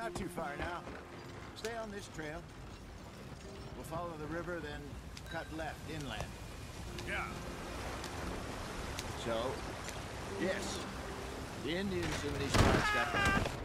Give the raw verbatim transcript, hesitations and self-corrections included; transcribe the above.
not too far now. Stay on this trail. We'll follow the river, then cut left inland. Yeah. So, yes, the Indians in these parts got